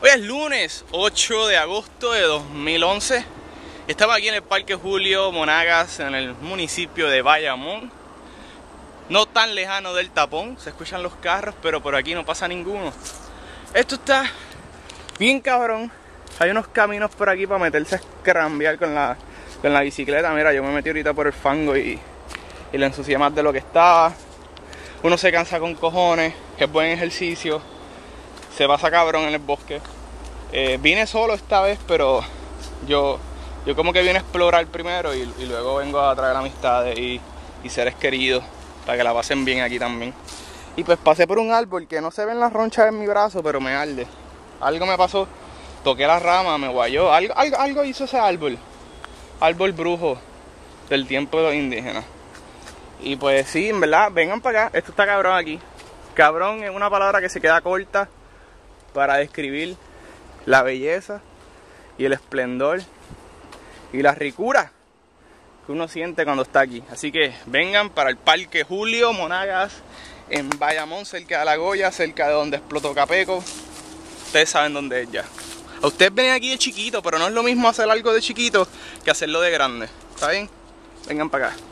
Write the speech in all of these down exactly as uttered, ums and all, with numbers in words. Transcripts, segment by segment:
Hoy es lunes ocho de agosto de dos mil once. Estamos aquí en el Parque Julio Monagas, en el municipio de Bayamón. No tan lejano del tapón, se escuchan los carros, pero por aquí no pasa ninguno. Esto está bien cabrón. Hay unos caminos por aquí para meterse a escrambear con la, con la bicicleta. Mira, yo me metí ahorita por el fango y, y le ensucié más de lo que estaba. Uno se cansa con cojones, es buen ejercicio. Se pasa cabrón en el bosque. Eh, vine solo esta vez, pero yo, yo como que vine a explorar primero y, y luego vengo a traer amistades y, y seres queridos para que la pasen bien aquí también. Y pues pasé por un árbol que no se ven las ronchas en mi brazo, pero me arde. Algo me pasó, toqué la rama, me guayó, algo, algo, algo hizo ese árbol. Árbol brujo del tiempo de los indígenas. Y pues sí, en verdad, vengan para acá, esto está cabrón aquí. Cabrón es una palabra que se queda corta para describir la belleza y el esplendor y la ricura que uno siente cuando está aquí. Así que vengan para el Parque Julio Monagas en Bayamón, cerca de La Goya, cerca de donde explotó Capeco. Ustedes saben dónde es ya. A ustedes ven aquí de chiquito, pero no es lo mismo hacer algo de chiquito que hacerlo de grande. ¿Está bien? Vengan para acá.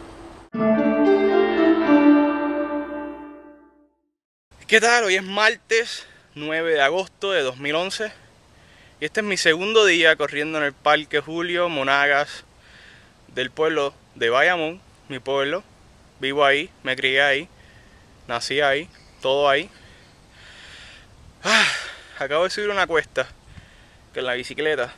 ¿Qué tal? Hoy es martes nueve de agosto de dos mil once y este es mi segundo día corriendo en el Parque Julio Monagas del pueblo de Bayamón, mi pueblo. Vivo ahí, me crié ahí, nací ahí, todo ahí. Ah, acabo de subir una cuesta que en la bicicleta.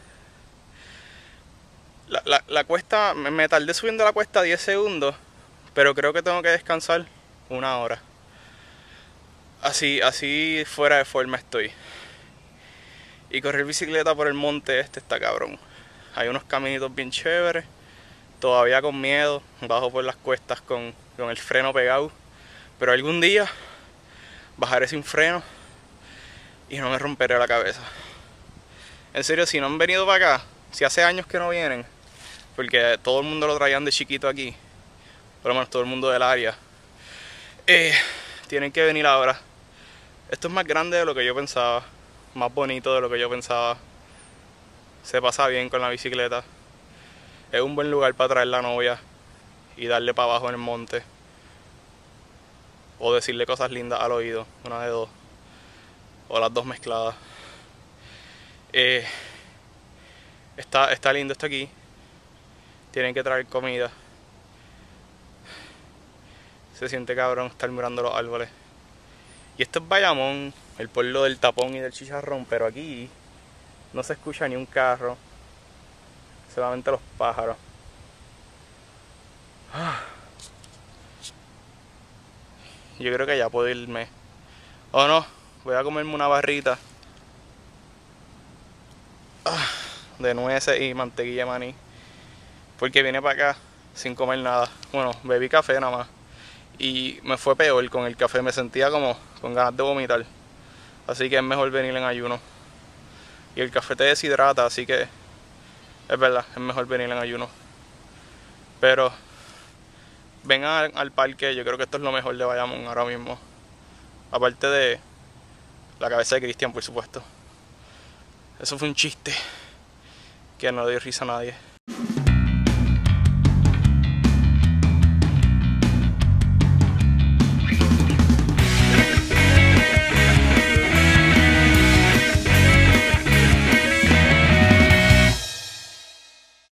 La, la, la cuesta, me, me tardé subiendo la cuesta diez segundos, pero creo que tengo que descansar una hora. Así, así fuera de forma estoy. Y correr bicicleta por el monte este está cabrón. Hay unos caminitos bien chéveres. Todavía con miedo. Bajo por las cuestas con, con el freno pegado. Pero algún día bajaré sin freno y no me romperé la cabeza. En serio, si no han venido para acá, si hace años que no vienen, porque todo el mundo lo traían de chiquito aquí, por lo menos todo el mundo del área, eh, tienen que venir ahora. Esto es más grande de lo que yo pensaba, más bonito de lo que yo pensaba. Se pasa bien con la bicicleta. Es un buen lugar para traer la novia y darle para abajo en el monte. O decirle cosas lindas al oído, una de dos. O las dos mezcladas. Eh, está, está lindo esto aquí. Tienen que traer comida. Se siente cabrón estar mirando los árboles. Y esto es Bayamón, el pueblo del tapón y del chicharrón, pero aquí no se escucha ni un carro, solamente los pájaros. Yo creo que ya puedo irme. O no, voy a comerme una barrita de nueces y mantequilla de maní, porque vine para acá sin comer nada. Bueno, bebí café nada más. Y me fue peor con el café, me sentía como con ganas de vomitar. Así que es mejor venir en ayuno. Y el café te deshidrata, así que es verdad, es mejor venir en ayuno. Pero vengan al, al parque, yo creo que esto es lo mejor de Bayamón ahora mismo. Aparte de la cabeza de Cristian, por supuesto. Eso fue un chiste que no le dio risa a nadie.